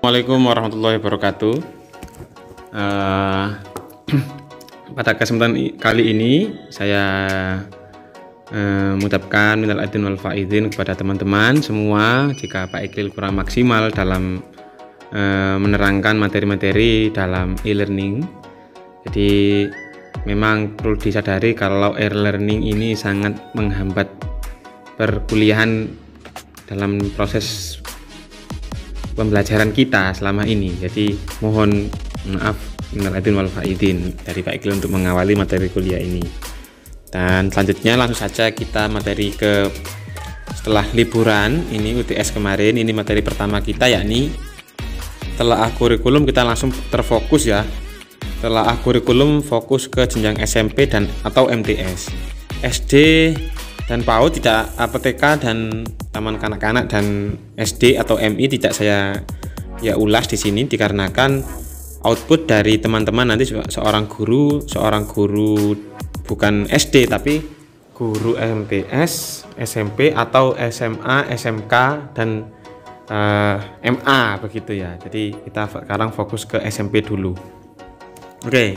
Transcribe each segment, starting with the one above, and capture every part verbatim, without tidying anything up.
Assalamualaikum warahmatullahi wabarakatuh. Uh, pada kesempatan kali ini saya uh, mengucapkan minal aidin wal faizin kepada teman-teman semua jika Pak Iqlil kurang maksimal dalam uh, menerangkan materi-materi dalam e-learning. Jadi memang perlu disadari kalau e-learning ini sangat menghambat perkuliahan dalam proses pembelajaran kita selama ini. Jadi mohon maaf minal aidin wal faizin dari Pak Iqlil untuk mengawali materi kuliah ini. Dan selanjutnya langsung saja kita materi ke setelah liburan ini U T S kemarin. Ini materi pertama kita, yakni telaah kurikulum. Kita langsung terfokus ya. Telaah kurikulum fokus ke jenjang S M P dan atau M T S. S D dan PAUD tidak, P T K dan taman kanak-kanak dan S D atau M I tidak saya ya ulas di sini dikarenakan output dari teman-teman nanti seorang guru, seorang guru bukan S D tapi guru M T S, S M P atau S M A, S M K dan uh, M A begitu ya. Jadi kita sekarang fokus ke S M P dulu. Oke. Okay.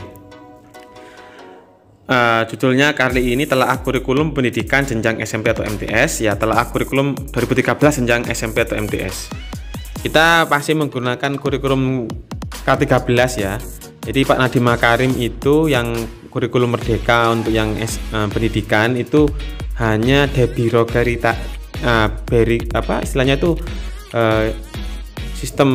Uh, judulnya kali ini telaah kurikulum pendidikan jenjang S M P atau M T S ya, telaah kurikulum dua ribu tiga belas jenjang S M P atau M T S. Kita pasti menggunakan kurikulum K tiga belas ya. Jadi Pak Nadiem Makarim itu yang kurikulum merdeka untuk yang S, uh, pendidikan itu hanya debirogarita uh, beri apa istilahnya itu uh, sistem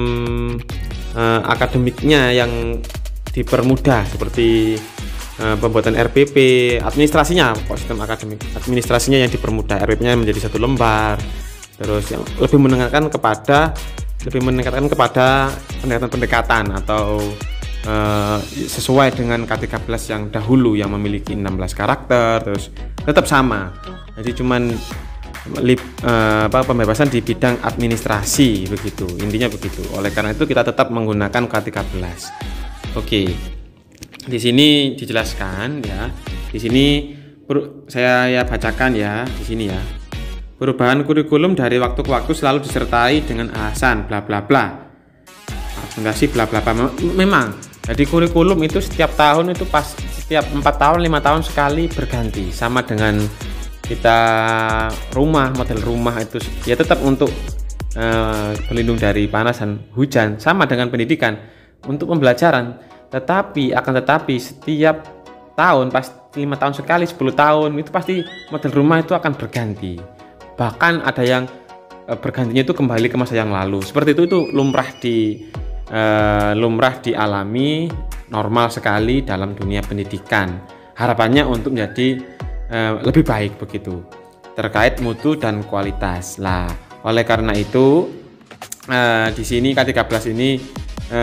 uh, akademiknya yang dipermudah seperti pembuatan R P P, administrasinya, sistem akademik administrasinya yang dipermudah, R P P-nya menjadi satu lembar, terus yang lebih meningkatkan kepada lebih meningkatkan kepada pendekatan-pendekatan atau uh, sesuai dengan K tiga belas yang dahulu yang memiliki enam belas karakter, terus tetap sama. Jadi cuman lip, uh, apa, pembebasan di bidang administrasi begitu, intinya begitu. Oleh karena itu kita tetap menggunakan K tiga belas. Oke. Okay. Di sini dijelaskan ya. Di sini saya ya bacakan ya di sini ya. Perubahan kurikulum dari waktu ke waktu selalu disertai dengan alasan bla bla bla. Argumentasi bla bla bla. Memang. Jadi kurikulum itu setiap tahun itu pas setiap empat tahun, lima tahun sekali berganti. Sama dengan kita rumah, model rumah itu ya tetap untuk eh, berlindung dari panas dan hujan. Sama dengan pendidikan untuk pembelajaran. Tetapi akan tetapi setiap tahun pas lima tahun sekali, sepuluh tahun itu pasti model rumah itu akan berganti. Bahkan ada yang e, bergantinya itu kembali ke masa yang lalu. Seperti itu itu lumrah di e, lumrah dialami, normal sekali dalam dunia pendidikan. Harapannya untuk menjadi e, lebih baik begitu terkait mutu dan kualitas. Lah, oleh karena itu e, di sini K tiga belas ini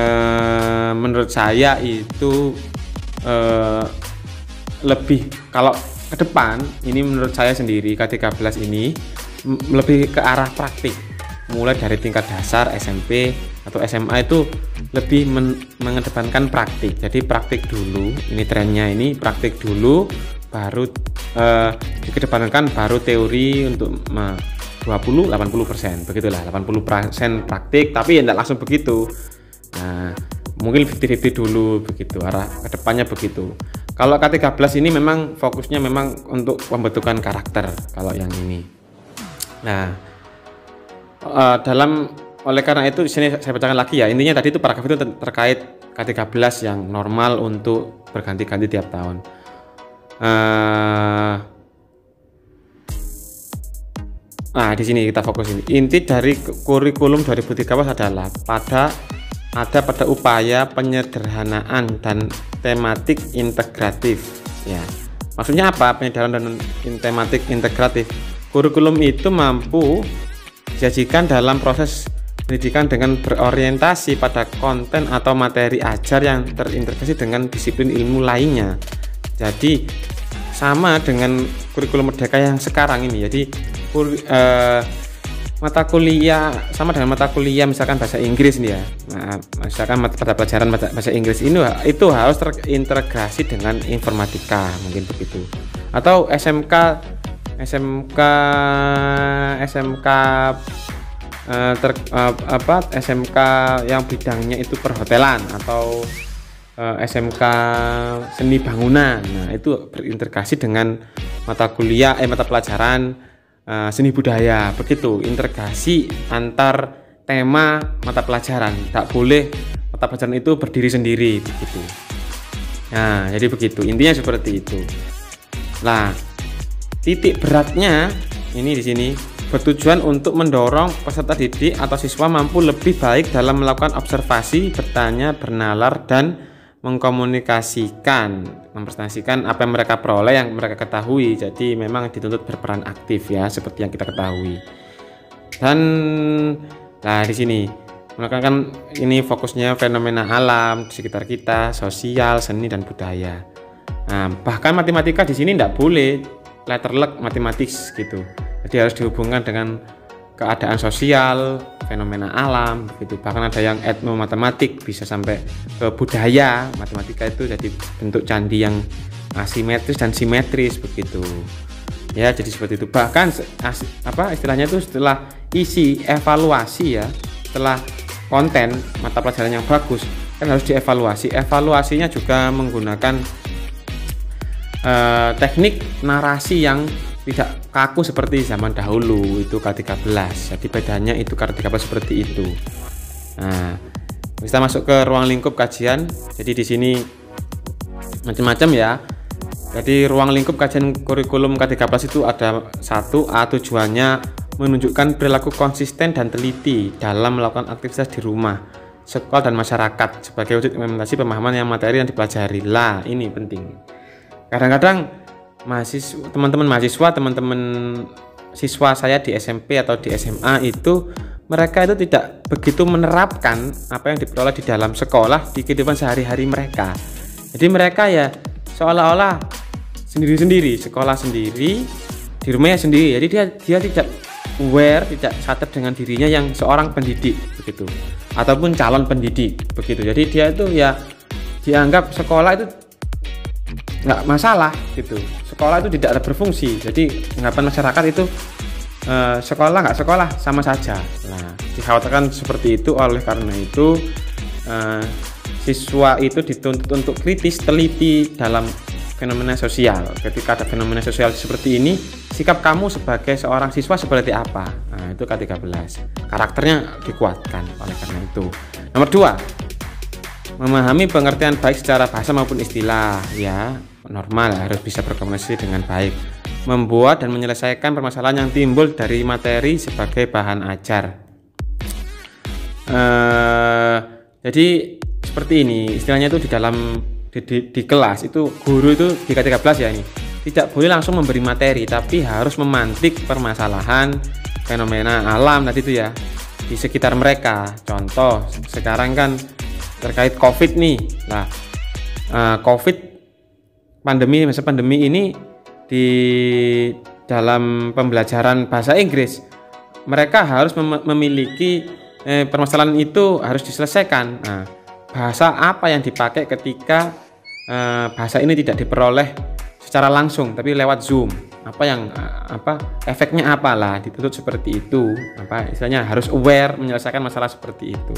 Uh, menurut saya itu uh, lebih kalau ke depan ini menurut saya sendiri K tiga belas ini lebih ke arah praktik, mulai dari tingkat dasar S M P atau S M A itu lebih men mengedepankan praktik. Jadi praktik dulu, ini trennya ini praktik dulu baru uh, dikedepankan baru teori untuk uh, dua puluh delapan puluh persen begitulah, delapan puluh persen praktik tapi ya tidak langsung begitu. Nah, mungkin lima puluh lima puluh dulu begitu, arah kedepannya begitu. Kalau K tiga belas ini memang fokusnya memang untuk pembentukan karakter kalau yang ini. Nah, uh, dalam oleh karena itu di sini saya bacakan lagi ya. Intinya tadi itu paragraf itu terkait K tiga belas yang normal untuk berganti-ganti tiap tahun. Uh, nah, di sini kita fokus ini. Inti dari kurikulum dua ribu tiga belas adalah pada ada pada upaya penyederhanaan dan tematik integratif ya. Maksudnya apa penyederhanaan dan tematik integratif? Kurikulum itu mampu disajikan dalam proses pendidikan dengan berorientasi pada konten atau materi ajar yang terintegrasi dengan disiplin ilmu lainnya. Jadi sama dengan kurikulum merdeka yang sekarang ini. Jadi kur, eh, mata kuliah sama dengan mata kuliah misalkan bahasa Inggris nih ya. Nah, misalkan pada pelajaran bahasa Inggris ini itu harus terintegrasi dengan informatika mungkin begitu. Atau S M K S M K S M K uh, ter, uh, apa S M K yang bidangnya itu perhotelan atau uh, S M K seni bangunan. Nah, itu berintegrasi dengan mata kuliah eh mata pelajaran uh, seni budaya. Begitu, integrasi antar tema mata pelajaran. Tak boleh mata pelajaran itu berdiri sendiri begitu. Nah, jadi begitu. Intinya seperti itu. Nah, titik beratnya ini di sini bertujuan untuk mendorong peserta didik atau siswa mampu lebih baik dalam melakukan observasi, bertanya, bernalar, dan mengkomunikasikan, mempresentasikan apa yang mereka peroleh, yang mereka ketahui. Jadi memang dituntut berperan aktif ya, seperti yang kita ketahui. Dan nah di sini menekankan ini fokusnya fenomena alam di sekitar kita, sosial, seni, dan budaya. Nah, bahkan matematika di sini tidak boleh letterlek matematis gitu. Jadi harus dihubungkan dengan keadaan sosial, fenomena alam gitu. Bahkan ada yang etnomatematik, bisa sampai ke budaya. Matematika itu jadi bentuk candi yang asimetris dan simetris begitu. Ya, jadi seperti itu. Bahkan apa istilahnya itu setelah isi evaluasi ya, setelah konten mata pelajaran yang bagus kan harus dievaluasi. Evaluasinya juga menggunakan eh, teknik narasi yang tidak kaku seperti zaman dahulu, itu K tiga belas. Jadi bedanya itu K tiga belas seperti itu. Nah, kita masuk ke ruang lingkup kajian. Jadi di sini macam-macam ya. Jadi ruang lingkup kajian kurikulum K tiga belas itu ada satu A, tujuannya menunjukkan perilaku konsisten dan teliti dalam melakukan aktivitas di rumah, sekolah, dan masyarakat sebagai wujud implementasi pemahaman yang materi yang dipelajari. Lah, ini penting. Kadang-kadang mahasiswa, teman-teman mahasiswa, teman-teman siswa saya di S M P atau di S M A itu mereka itu tidak begitu menerapkan apa yang diperoleh di dalam sekolah di kehidupan sehari-hari mereka. Jadi mereka ya seolah-olah sendiri-sendiri, sekolah sendiri, di rumahnya sendiri. Jadi dia dia tidak aware, tidak sadar dengan dirinya yang seorang pendidik begitu, ataupun calon pendidik begitu. Jadi dia itu ya dianggap sekolah itu nggak masalah gitu, sekolah itu tidak ada berfungsi. Jadi anggapan masyarakat itu eh, sekolah nggak sekolah sama saja. Nah, dikhawatirkan seperti itu. Oleh karena itu eh, siswa itu dituntut untuk kritis, teliti dalam fenomena sosial. Ketika ada fenomena sosial seperti ini, sikap kamu sebagai seorang siswa seperti apa? Nah, itu K tiga belas. Karakternya dikuatkan oleh karena itu. Nomor dua, memahami pengertian baik secara bahasa maupun istilah. Ya, normal, harus bisa berkomunikasi dengan baik. Membuat dan menyelesaikan permasalahan yang timbul dari materi sebagai bahan ajar. Eh, jadi seperti ini, istilahnya itu di dalam Di, di, di kelas itu guru itu di K tiga belas ya, ini tidak boleh langsung memberi materi, tapi harus memantik permasalahan fenomena alam tadi itu ya di sekitar mereka. Contoh sekarang kan terkait COVID nih. Nah, uh, COVID pandemi masa pandemi ini di dalam pembelajaran bahasa Inggris mereka harus mem memiliki eh, permasalahan itu harus diselesaikan. Nah, bahasa apa yang dipakai ketika eh, bahasa ini tidak diperoleh secara langsung tapi lewat Zoom, apa yang apa efeknya apalah, dituntut seperti itu. Apa istilahnya harus aware menyelesaikan masalah seperti itu.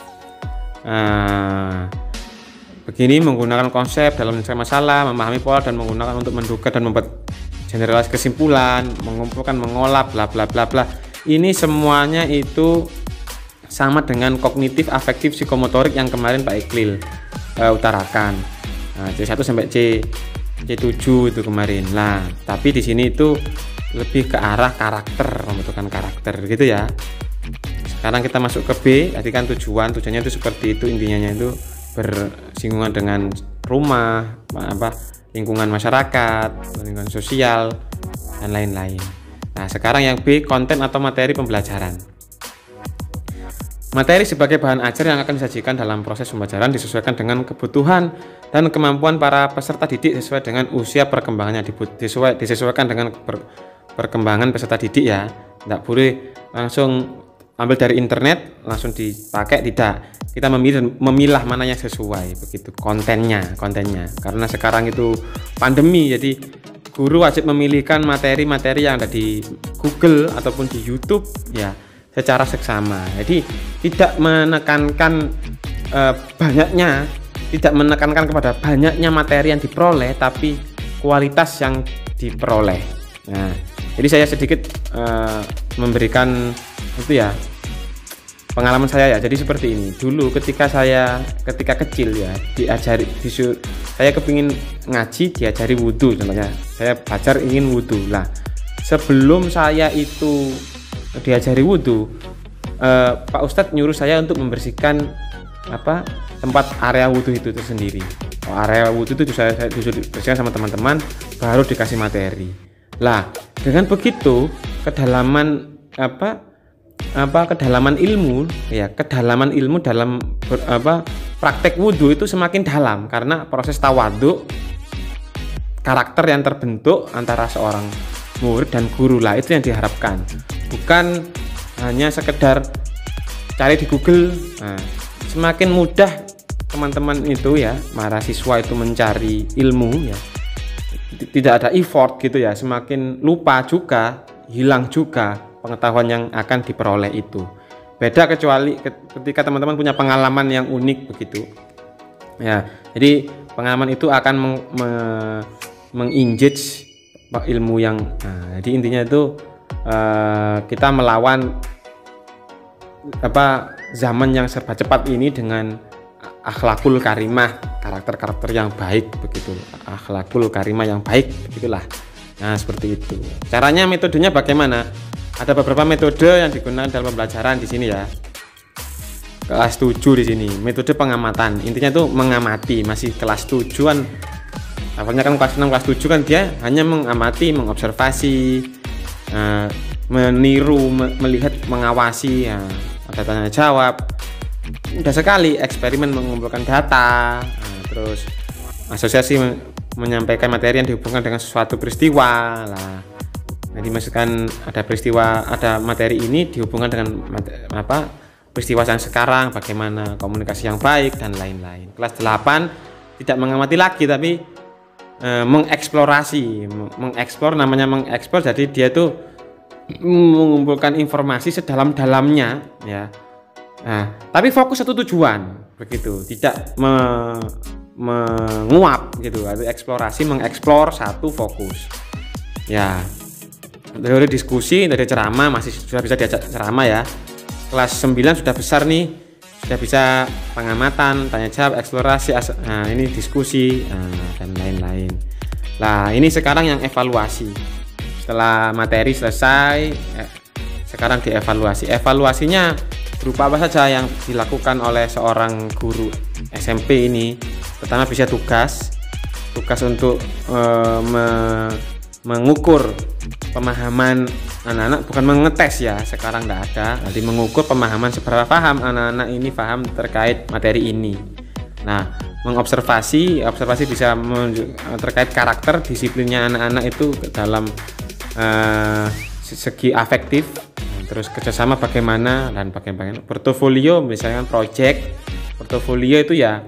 Nah, begini menggunakan konsep dalam menyelesaikan masalah, memahami pola dan menggunakan untuk menduga dan membuat generalisasi kesimpulan, mengumpulkan, mengolah, bla bla bla bla. Ini semuanya itu sama dengan kognitif, afektif, psikomotorik yang kemarin Pak Iqlil uh, utarakan. Nah, C satu sampai C C tujuh itu kemarin. Nah, tapi di sini itu lebih ke arah karakter, pembentukan karakter gitu ya. Sekarang kita masuk ke B, tadi kan tujuan, tujuannya itu seperti itu, intinya itu bersinggungan dengan rumah, apa, lingkungan masyarakat, lingkungan sosial, dan lain-lain. Nah, sekarang yang B, konten atau materi pembelajaran. Materi sebagai bahan ajar yang akan disajikan dalam proses pembelajaran disesuaikan dengan kebutuhan dan kemampuan para peserta didik sesuai dengan usia perkembangannya, disesuai, disesuaikan dengan per, perkembangan peserta didik ya. Tidak boleh langsung ambil dari internet langsung dipakai, tidak. Kita memilih memilah mana yang sesuai begitu kontennya, kontennya. Karena sekarang itu pandemi, jadi guru wajib memilihkan materi-materi yang ada di Google ataupun di YouTube ya, secara seksama. Jadi tidak menekankan eh, banyaknya, tidak menekankan kepada banyaknya materi yang diperoleh, tapi kualitas yang diperoleh. Nah, jadi saya sedikit eh, memberikan itu ya pengalaman saya ya. Jadi seperti ini. Dulu ketika saya ketika kecil ya diajari disur, saya kepingin ngaji diajari wudhu contohnya. Saya belajar ingin wudhu lah. Sebelum saya itu diajari wudhu, eh, Pak Ustadz nyuruh saya untuk membersihkan apa tempat area wudhu itu tersendiri. Oh, area wudhu itu saya, saya disuruh bersihkan sama teman-teman, baru dikasih materi. Lah dengan begitu kedalaman apa apa kedalaman ilmu ya kedalaman ilmu dalam ber, apa praktek wudhu itu semakin dalam karena proses tawadhu, karakter yang terbentuk antara seorang murid dan guru lah, itu yang diharapkan, bukan hanya sekedar cari di Google. Nah, semakin mudah teman-teman itu ya mahasiswa itu mencari ilmu ya, tidak ada effort gitu ya, semakin lupa juga, hilang juga pengetahuan yang akan diperoleh itu. Beda kecuali ketika teman-teman punya pengalaman yang unik begitu ya, jadi pengalaman itu akan meng, me, mengengage ilmu yang nah, jadi intinya itu uh, kita melawan apa zaman yang serba cepat ini dengan akhlakul karimah, karakter-karakter yang baik begitu, akhlakul karimah yang baik begitulah. Nah seperti itu caranya. Metodenya bagaimana? Ada beberapa metode yang digunakan dalam pembelajaran di sini ya. Kelas tujuh di sini, metode pengamatan. Intinya itu mengamati, masih kelas tujuh kan. Awalnya kan kelas enam, kelas tujuh kan dia hanya mengamati, mengobservasi, uh, meniru, me melihat, mengawasi, ya. Ada tanya jawab. Mudah sekali eksperimen mengumpulkan data, nah, terus asosiasi men menyampaikan materi yang dihubungkan dengan suatu peristiwa lah. Nah, dimasukkan ada peristiwa, ada materi ini dihubungkan dengan apa peristiwa yang sekarang, bagaimana komunikasi yang baik dan lain-lain. Kelas delapan tidak mengamati lagi tapi e, mengeksplorasi, mengeksplor, namanya mengeksplor, jadi dia tuh mengumpulkan informasi sedalam-dalamnya ya. Nah, tapi fokus satu tujuan begitu, tidak me, menguap gitu. Eksplorasi, mengeksplor satu fokus ya. Dari diskusi, dari ceramah masih sudah bisa diajak ceramah ya. Kelas sembilan sudah besar nih, sudah bisa pengamatan, tanya jawab, eksplorasi, nah ini diskusi, nah, dan lain-lain. Nah ini sekarang yang evaluasi. Setelah materi selesai, eh, sekarang dievaluasi. Evaluasinya berupa apa saja yang dilakukan oleh seorang guru S M P ini. Pertama bisa tugas, tugas untuk eh, me mengukur pemahaman anak-anak, bukan mengetes ya, sekarang tidak ada. Jadi mengukur pemahaman, seberapa paham anak-anak ini paham terkait materi ini. Nah, mengobservasi, observasi bisa terkait karakter, disiplinnya anak-anak itu dalam uh, segi afektif, terus kerjasama bagaimana dan bagaimana. Portofolio misalkan project, portofolio itu ya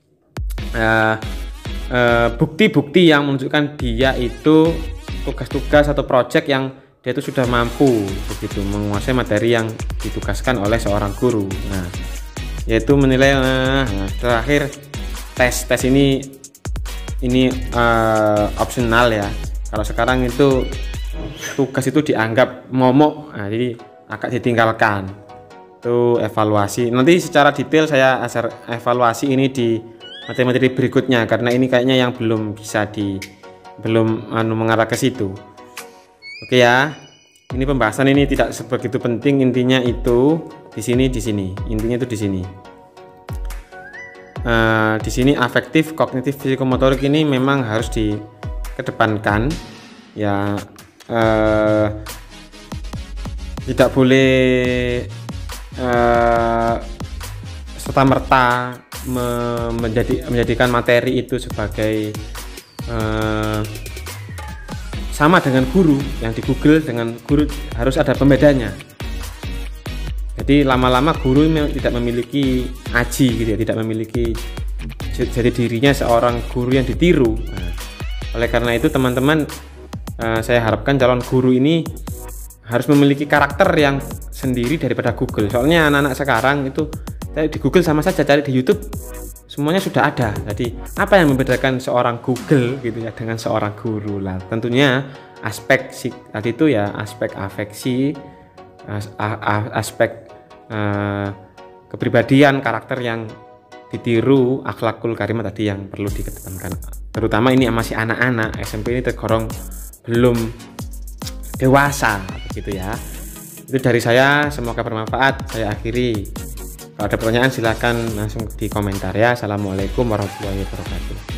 bukti-bukti uh, uh, yang menunjukkan dia itu tugas-tugas atau project yang dia itu sudah mampu begitu menguasai materi yang ditugaskan oleh seorang guru. Nah, yaitu menilai. Nah, terakhir tes tes ini ini uh, opsional ya. Kalau sekarang itu tugas itu dianggap momok, nah, jadi agak ditinggalkan. Itu evaluasi. Nanti secara detail saya asar evaluasi ini di materi-materi berikutnya karena ini kayaknya yang belum bisa di belum anu mengarah ke situ. Oke ya, ini pembahasan ini tidak sebegitu penting, intinya itu di sini di sini intinya itu di sini. Uh, di sini afektif, kognitif, psikomotorik ini memang harus dikedepankan ya. Uh, tidak boleh uh, serta-merta me menjadi menjadikan materi itu sebagai Uh, sama dengan guru yang di Google, dengan guru harus ada pembedanya. Jadi lama-lama guru tidak memiliki aji gitu ya, tidak memiliki jadi dirinya seorang guru yang ditiru. Nah, oleh karena itu teman-teman, uh, saya harapkan calon guru ini harus memiliki karakter yang sendiri daripada Google. Soalnya anak-anak sekarang itu di Google sama saja, cari di YouTube semuanya sudah ada. Jadi apa yang membedakan seorang Google gitu ya dengan seorang guru lah? Tentunya aspek tadi itu ya, aspek afeksi, aspek uh, kepribadian, karakter yang ditiru, akhlakul karimah tadi yang perlu dikedepankan. Terutama ini masih anak-anak S M P ini tergolong belum dewasa begitu ya. Itu dari saya, semoga bermanfaat. Saya akhiri. Kalau ada pertanyaan silakan langsung di komentar ya. Assalamualaikum warahmatullahi wabarakatuh.